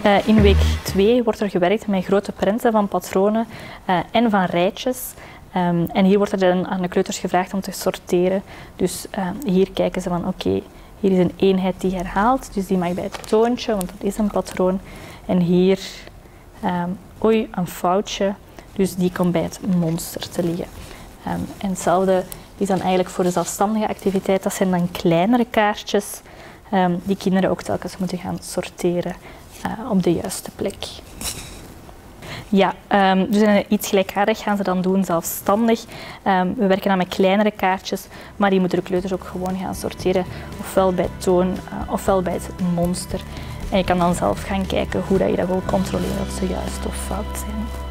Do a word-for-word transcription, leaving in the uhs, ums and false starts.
Uh, in week twee wordt er gewerkt met grote prenten van patronen uh, en van rijtjes. Um, en hier wordt er dan aan de kleuters gevraagd om te sorteren. Dus uh, hier kijken ze van oké, okay, hier is een eenheid die herhaalt, dus die mag bij het toontje, want dat is een patroon. En hier, um, oei, een foutje, dus die komt bij het monster te liggen. Um, en hetzelfde is dan eigenlijk voor de zelfstandige activiteit, dat zijn dan kleinere kaartjes um, die kinderen ook telkens moeten gaan sorteren uh, op de juiste plek. Ja, um, dus iets gelijkaardig gaan ze dan doen zelfstandig. Um, we werken dan met kleinere kaartjes, maar die moeten de kleuters ook gewoon gaan sorteren, ofwel bij toon, uh, ofwel bij het monster. En je kan dan zelf gaan kijken hoe dat je dat wil controleren of ze juist of fout zijn.